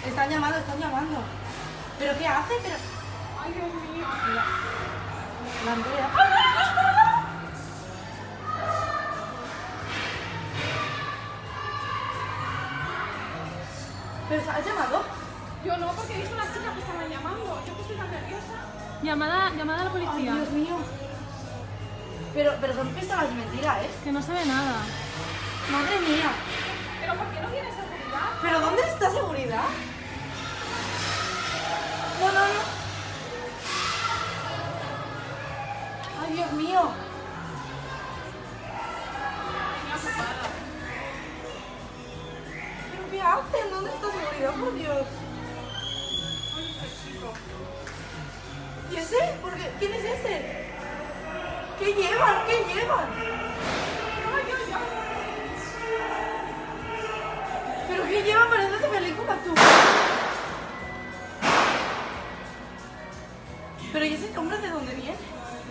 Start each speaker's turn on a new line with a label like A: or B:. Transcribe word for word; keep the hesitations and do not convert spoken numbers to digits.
A: Están llamando, están llamando. ¿Pero qué hace? Pero...
B: Ay, Dios mío.
A: La, la Andrea. ¿Pero has llamado?
B: Yo no, porque he visto a las chicas que estaban llamando. Yo que estoy tan nerviosa.
C: Llamada, llamada a la
A: Ay,
C: policía.
A: Dios mío. Pero, pero son pistolas de mentira, ¿eh?
C: Que no se ve nada.
A: Madre mía.
B: ¿Pero por qué no tiene seguridad?
A: ¿Pero dónde está seguridad? No, no, no. Ay, Dios mío.
B: Tenía ocupada.
A: ¿Pero qué hacen? ¿Dónde está seguridad, por Dios?
B: Ay, ese chico.
A: ¿Y ese? ¿Por qué? ¿Quién es ese? ¿Qué llevan? ¿Qué llevan?
B: Ay, ay, ay.
A: ¿Pero qué llevan? Parece de película, tú. ¿Pero y ese hombre de dónde viene?